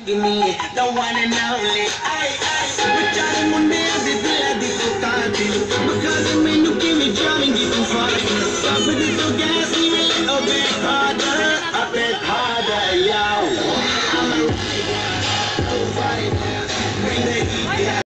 the one and only. Bachare mundiya di dila di tu qatil. Makhaz mainu kimi jawengi tu fast. Sabri to gas ni mile obe.